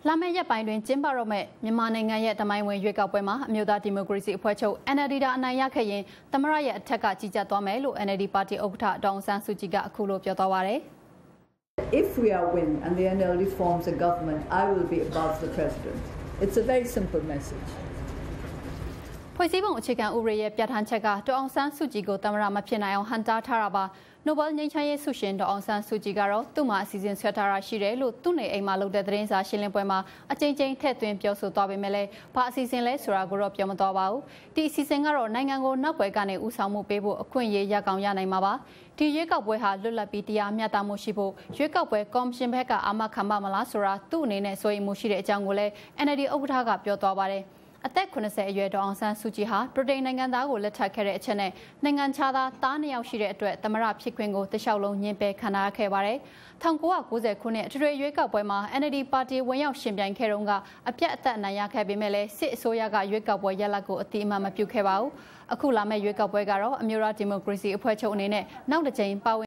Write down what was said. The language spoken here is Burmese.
လာမယ့်ရက်ပိုင်းတွင်ကျင်းပတော့မဲ့မြန်မာနိုင်ငံရဲ့တမိုင်းဝင်ရွေးကောက်ပွဲမှာအမျိုးသားဒီမိုကရေစီအဖွဲ့ချုပ် NLD အနိုင်ရခဲ့ရင်သမရရဲ့အထက်ကကြီးကြပ်သွားမယ်လို့ NLD ပါတီဥက္ကဋ္ဌဒေါ်အောင်ဆန်းစုကြည်ကအခုလိုပြောသွားပါတယ်။ If we are win and the NLD forms a government, I will be above the president. It's a very simple message. ဖွဲ့စည်းပုံအခြေခံဥပဒေရဲ့ပြဋ္ဌာန်းချက်ကဒေါ်အောင်ဆန်းစုကြည်ကိုသမရမဖြစ်နိုင်အောင်ဟန်တားထားတာပါ။နိုဘယ်ငြိမ်းချမ်းရေးဆုရှင်ဒေါ်အောင်ဆန်းစုကြည်ကတော့သူ့မှာအစီအစဉ်ဆွဲထားတာရှိတယ်လို့သူ့နေအိမ်မှာလုပ်တဲ့သတင်းစာရှင်းလင်းပွဲမှာအကြိမ်ကြိမ်ထည့်သွင်းပြောဆိုသွားပေမဲ့လည်းဘာအစီအစဉ်လဲဆိုတာကိုတော့ပြောမသွားပါဘူး။ဒီအစီအစဉ်ကတော့နိုင်ငံကိုနောက်ွယ်ကနေဦးဆောင်မှုပေးဖို့အခွင့်အရေးရကောင်ရနိုင်မှာပါ။ဒီရွေးကောက်ပွဲဟာလွတ်လပ်ပြီးတရားမျှတမှုရှိဖို့ရွေးကောက်ပွဲကော်မရှင်ဘက်ကအာမခံပါမလားဆိုတာသူ့အနေနဲ့စိုးရိမ်မှုရှိတဲ့အကြောင်းကိုလည်း NLD ဥက္ကဋ္ဌကပြောသွားပါတယ်။အသက်80အရွယ်ဒေါ်အောင်ဆန်းစုကြည်ဟာဗြိတိန်နိုင်ငံသားကိုလက်ထပ်ခဲ့တဲ့အချက်နဲ့နိုင်ငံခြားသားသား2ယောက်ရှိတဲ့အတွက်သမရဖြစ်ခွင့်ကိုတခြားလုံးညှင်းပယ်ခံရခဲ့ပါတယ်။1990ခုနှစ်အထွေထွေရွေးကောက်ပွဲမှာ NLD ပါတီဝင်ရောက်ရှင်ပြိုင်ခဲ့တုန်းကအပြတ်အသတ်အနိုင်ရခဲ့ပေမဲ့လည်းစစ်အစိုးရကရွေးကောက်ပွဲရလဒ်ကိုအတိအမှန်မပြုခဲ့ပါဘူး။အခုလာမယ့်ရွေးကောက်ပွဲကတော့အမျိုးသားဒီမိုကရေစီအဖွဲ့ချုပ်အနေနဲ့နောက်တစ်ကြိမ်ပါဝင်